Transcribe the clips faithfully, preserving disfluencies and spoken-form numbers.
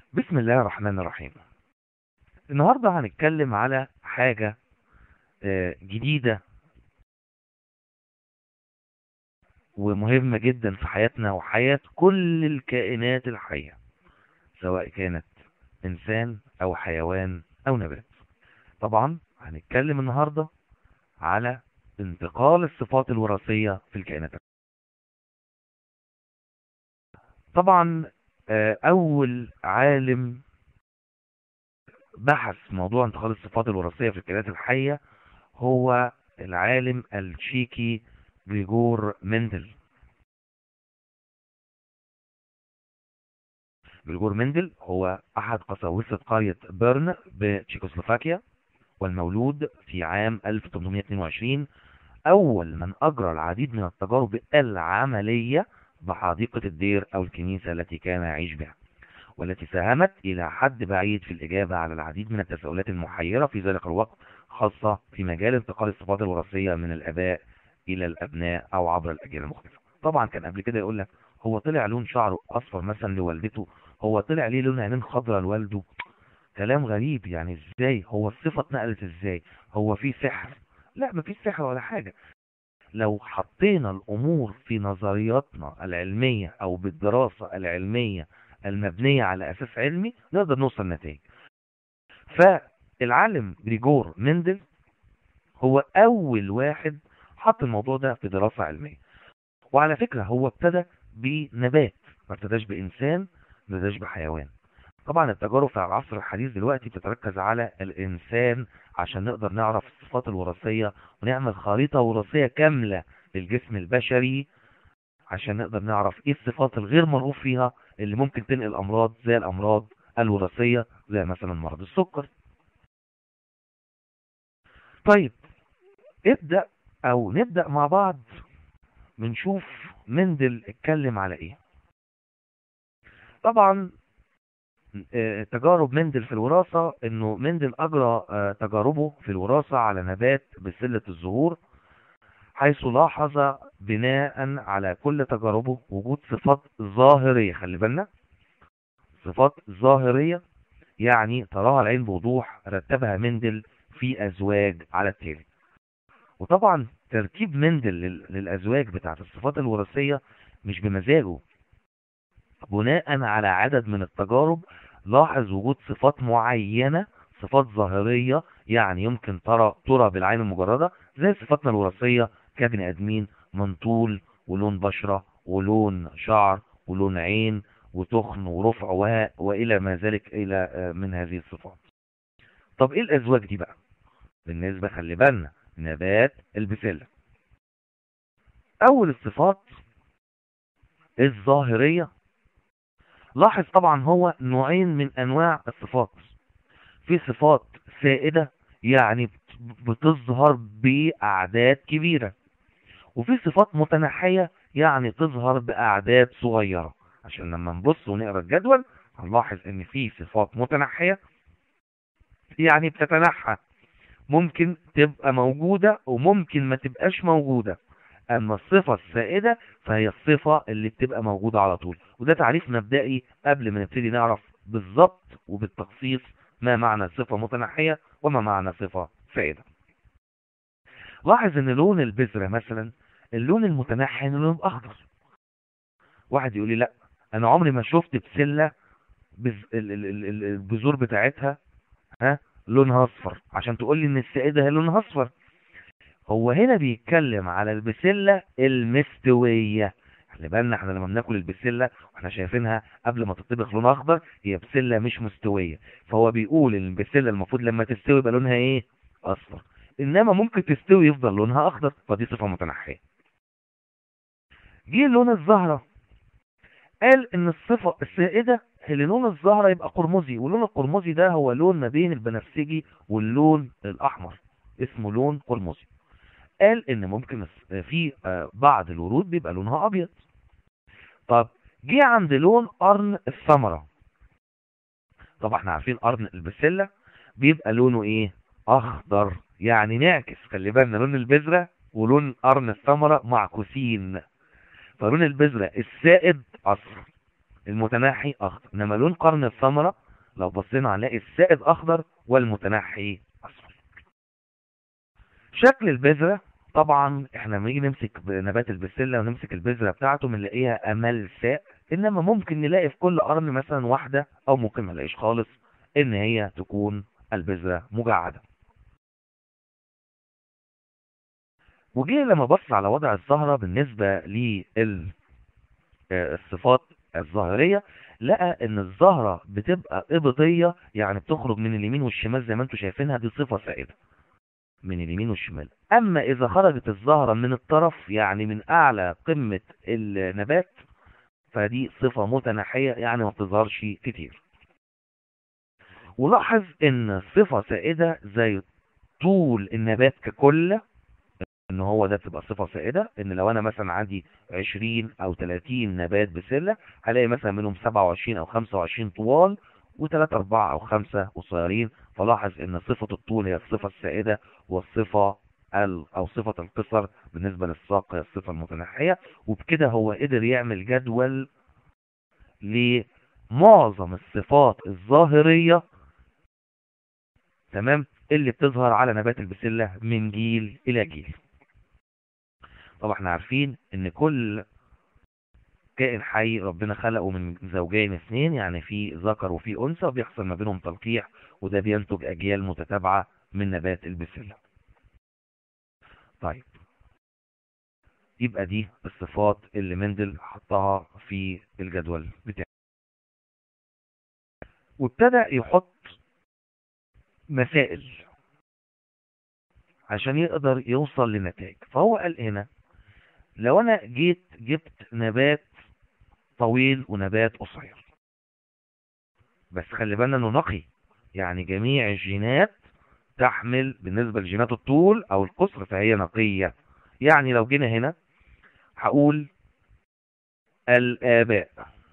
بسم الله الرحمن الرحيم. النهاردة هنتكلم على حاجة آه، جديدة ومهمة جدا في حياتنا وحياة كل الكائنات الحية، سواء كانت إنسان أو حيوان أو نبات. طبعا هنتكلم النهاردة على انتقال الصفات الوراثية في الكائنات. طبعا آه، أول عالم بحث موضوع انتقال الصفات الوراثية في الكائنات الحية هو العالم التشيكي جريجور مندل. جريجور مندل هو أحد قساوسة قرية بيرن بتشيكوسلوفاكيا، والمولود في عام ألف وثمانمائة واثنين وعشرين، أول من أجرى العديد من التجارب العملية بحديقة الدير أو الكنيسة التي كان يعيش بها، والتي ساهمت إلى حد بعيد في الإجابة على العديد من التساؤلات المحيرة في ذلك الوقت، خاصة في مجال انتقال الصفات الوراثية من الآباء إلى الأبناء أو عبر الأجيال المختلفة. طبعا كان قبل كده يقول لك هو طلع لون شعره أصفر مثلا لوالدته، هو طلع ليه لون عينين خضراء لوالده. كلام غريب، يعني ازاي هو الصفة اتنقلت ازاي؟ هو في سحر؟ لا، مفيش سحر ولا حاجة. لو حطينا الأمور في نظرياتنا العلمية أو بالدراسة العلمية المبنية على أساس علمي نقدر نوصل نتائج. فالعالم جريجور مندل هو أول واحد حط الموضوع ده في دراسة علمية. وعلى فكرة هو ابتدى بنبات، ما ابتداش بإنسان، ما ابتداش بحيوان. طبعا التجارب في العصر الحديث دلوقتي بتتركز على الإنسان عشان نقدر نعرف الصفات الوراثية ونعمل خريطة وراثية كاملة للجسم البشري، عشان نقدر نعرف ايه الصفات الغير مرغوب فيها اللي ممكن تنقل امراض زي الامراض الوراثية، زي مثلا مرض السكر. طيب ابدأ او نبدأ مع بعض بنشوف مندل اتكلم على ايه. طبعا آه، تجارب مندل في الوراثة، انه مندل اجرى آه، تجاربه في الوراثة على نبات بسلة الزهور، حيث لاحظ بناء على كل تجاربه وجود صفات ظاهرية. خلي بالنا، صفات ظاهرية يعني تراها العين بوضوح، رتبها مندل في أزواج على التالي. وطبعا ترتيب مندل لل- للأزواج بتاعت الصفات الوراثية مش بمزاجه، بناء على عدد من التجارب لاحظ وجود صفات معينة، صفات ظاهرية يعني يمكن ترى ترى بالعين المجردة، زي صفاتنا الوراثية كبني آدمين من طول ولون بشرة ولون شعر ولون عين وتخن ورفع و- وإلى ما ذلك إلى آه، من هذه الصفات. طب إيه الأزواج دي بقى؟ بالنسبة، خلي بالنا، نبات البسلة. أول الصفات الظاهرية، لاحظ طبعا هو نوعين من أنواع الصفات. في صفات سائدة يعني بت- بتظهر بأعداد كبيرة، وفي صفات متنحية يعني تظهر بأعداد صغيرة. عشان لما نبص ونقرأ الجدول هنلاحظ ان في صفات متنحية يعني بتتنحى، ممكن تبقى موجودة وممكن ما تبقاش موجودة. اما الصفة السائدة فهي الصفة اللي بتبقى موجودة على طول. وده تعريف مبدئي قبل ما نبتدي نعرف بالظبط وبالتخصيص ما معنى صفة متنحية وما معنى صفة سائدة. لاحظ ان لون البذرة مثلا، اللون المتنحي انه لون اخضر. واحد يقول لي لا، انا عمري ما شفت بسلة بز... ال- ال- ال- ال- البذور بتاعتها ها لونها اصفر عشان تقول لي ان السائدة هي لونها اصفر. هو هنا بيتكلم على البسلة المستوية. خلي بالنا احنا لما بناكل البسلة واحنا شايفينها قبل ما تطبخ لونها اخضر، هي بسلة مش مستوية. فهو بيقول ان البسلة المفروض لما تستوي يبقى لونها ايه؟ اصفر. انما ممكن تستوي يفضل لونها اخضر، فدي صفة متنحية. جه لون الزهرة، قال ان الصفة السائدة اللي لون الزهرة يبقى قرمزي، واللون القرمزي ده هو لون ما بين البنفسجي واللون الاحمر، اسمه لون قرمزي. قال ان ممكن في آه، بعض الورود بيبقى لونها ابيض. طب جه عند لون قرن الثمرة. طبعا احنا عارفين قرن البسلة بيبقى لونه ايه؟ اخضر، يعني نعكس. خلي بالنا لون البذرة ولون قرن الثمرة معكوسين، فلون البذرة السائد اصفر، المتنحي اخضر، انما لون قرن الثمرة لو بصينا هنلاقي السائد اخضر والمتنحي اصفر. شكل البذرة طبعا احنا لما نيجي نمسك نبات البسلة ونمسك البذرة بتاعته بنلاقيها املساء، انما ممكن نلاقي في كل قرن مثلا واحدة او ممكن ما نلاقيش خالص ان هي تكون البذرة مجعدة. وجي لما بص على وضع الزهرة بالنسبة للصفات الظاهرية، لقى ان الزهرة بتبقى ابطية، يعني بتخرج من اليمين والشمال زي ما انتم شايفينها، دي صفة سائدة من اليمين والشمال. اما اذا خرجت الزهرة من الطرف يعني من اعلى قمة النبات فدي صفة متناحية، يعني ما بتظهرش كتير. ولاحظ ان صفة سائدة زي طول النبات ككل، ان هو ده تبقى صفة سائدة، ان لو انا مثلا عندي عشرين او تلاتين نبات بسلة هلاقي مثلا منهم سبعة وعشرين او خمسة وعشرين طوال وثلاثة أربعة أو خمسة قصيرين. فلاحظ إن صفة الطول هي الصفة السائدة، والصفة ال أو صفة القصر بالنسبة للساق هي الصفة المتنحية. وبكده هو قدر يعمل جدول لمعظم الصفات الظاهرية، تمام، اللي بتظهر على نبات البسلة من جيل إلى جيل. طبعا احنا عارفين إن كل كائن حي ربنا خلقه من زوجين اثنين، يعني في ذكر وفي انثى، وبيحصل ما بينهم تلقيح، وده بينتج اجيال متتابعه من نبات البسله. طيب يبقى دي الصفات اللي مندل حطها في الجدول بتاعه، وابتدى يحط مسائل عشان يقدر يوصل لنتائج. فهو قال هنا لو انا جيت جبت نبات طويل ونبات قصير، بس خلي بالنا انه نقي، يعني جميع الجينات تحمل بالنسبة لجينات الطول او القصر فهي نقية. يعني لو جينا هنا هقول الآباء،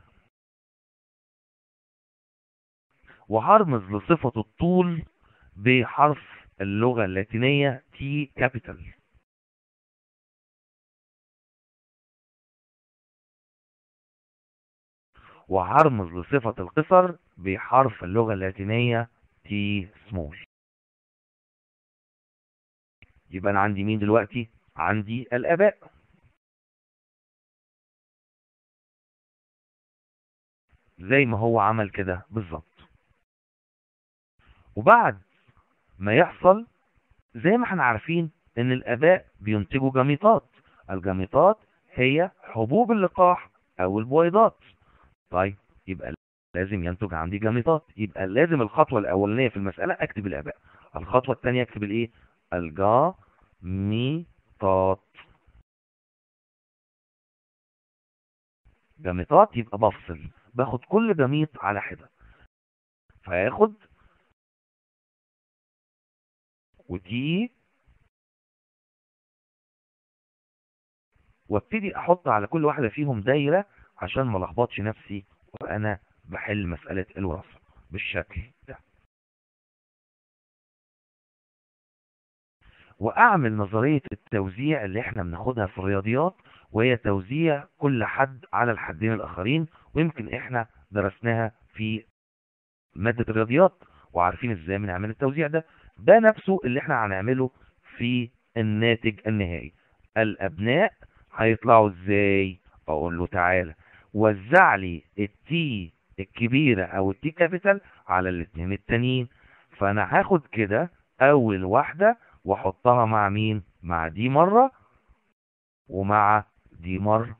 وهرمز لصفة الطول بحرف اللغة اللاتينية تي كابيتال، وهرمز لصفة القصر بحرف اللغة اللاتينية تي سمول. يبقى انا عندي مين دلوقتي؟ عندي الآباء، زي ما هو عمل كده بالظبط. وبعد ما يحصل زي ما احنا عارفين ان الآباء بينتجوا جميطات، الجميطات هي حبوب اللقاح او البويضات. طيب يبقى لازم ينتج عندي جميطات، يبقى لازم الخطوة الاولانية في المسألة اكتب الآباء، الخطوة الثانية اكتب الايه؟ الجميطات. جميطات يبقى بفصل، باخد كل جميط على حدة، فياخد ودي وابتدي احط على كل واحدة فيهم دايرة عشان ما لخبطش نفسي وانا بحل مسألة الوراثة بالشكل ده. واعمل نظرية التوزيع اللي احنا بناخدها في الرياضيات، وهي توزيع كل حد على الحدين الاخرين، ويمكن احنا درسناها في مادة الرياضيات وعارفين ازاي بنعمل التوزيع ده. ده نفسه اللي احنا هنعمله في الناتج النهائي. الابناء هيطلعوا ازاي؟ اقول له تعالى وزع لي التي الكبيرة او التي كابيتال على الاثنين التانيين. فانا هاخد كده اول واحدة واحطها مع مين؟ مع دي مرة ومع دي مرة،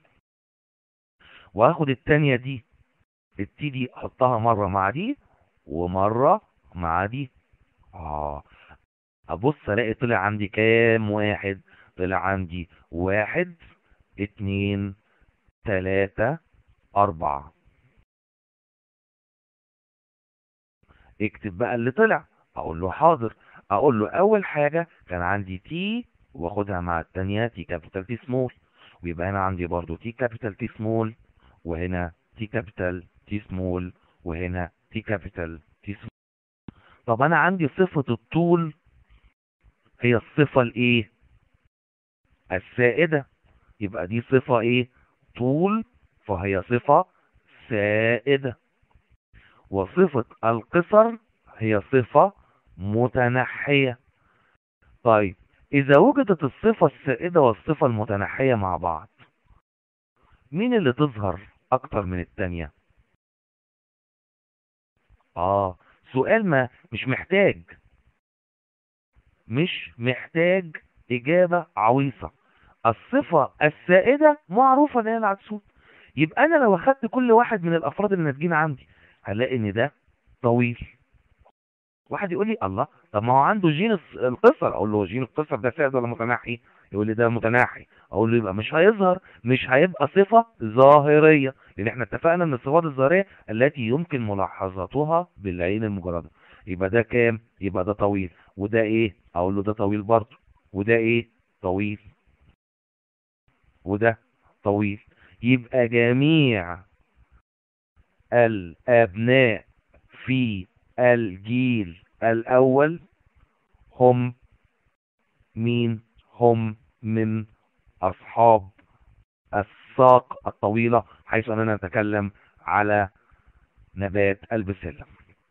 وهاخد التانية دي التي دي احطها مرة مع دي ومرة مع دي. اه ابص الاقي طلع عندي كام واحد؟ طلع عندي واحد اتنين تلاتة اربعة. اكتب بقى اللي طلع. اقول له حاضر. اقول له اول حاجة كان عندي تي واخدها مع التانية تي كابيتال تي سمول، ويبقى هنا عندي برضو تي كابيتال تي سمول، وهنا تي كابيتال تي سمول، وهنا تي كابيتال تي سمول. طب انا عندي صفة الطول هي الصفة الايه؟ السائدة. يبقى دي صفة ايه؟ طول، فهي صفة سائدة. وصفة القصر هي صفة متنحية. طيب إذا وجدت الصفة السائدة والصفة المتنحية مع بعض، مين اللي تظهر أكتر من التانية؟ آه سؤال ما مش محتاج مش محتاج إجابة عويصة. الصفة السائدة معروفة ان هي العكسون. يبقى أنا لو أخدت كل واحد من الأفراد اللي ناتجين عندي هلاقي إن ده طويل. واحد يقول لي الله، طب ما هو عنده جين الص- القصر. اقول له جين القصر ده سائد ولا متناحي؟ يقول لي ده متناحي. اقول له يبقى مش هيظهر، مش هيبقى صفة ظاهرية، لان احنا اتفقنا ان الصفات الظاهرية التي يمكن ملاحظتها بالعين المجردة. يبقى ده كام؟ يبقى ده طويل. وده ايه؟ اقول له ده طويل برضه. وده ايه؟ طويل. وده طويل. يبقى جميع الابناء في الجيل الاول هم مين؟ هم من أصحاب الساق الطويلة، حيث أننا نتكلم على نبات البسلة.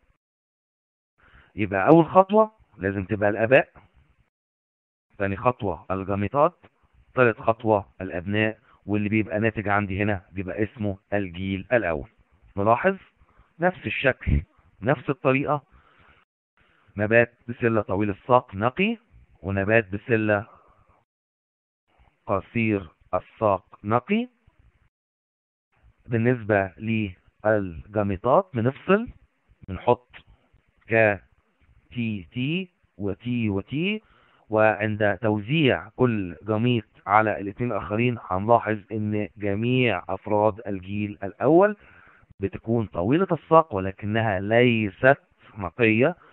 يبقى أول خطوة لازم تبقى الآباء، ثاني خطوة الجاميطات، ثالث خطوة الأبناء، واللي بيبقى ناتج عندي هنا بيبقى اسمه الجيل الأول. نلاحظ نفس الشكل نفس الطريقة، نبات بسلة طويل الساق نقي، ونبات بسلة قصير الساق نقي. بالنسبة للجاميطات بنفصل، بنحط ك تي تي وتي وتي، وعند توزيع كل جميط على الاثنين الاخرين هنلاحظ ان جميع افراد الجيل الاول بتكون طويلة الساق ولكنها ليست نقية،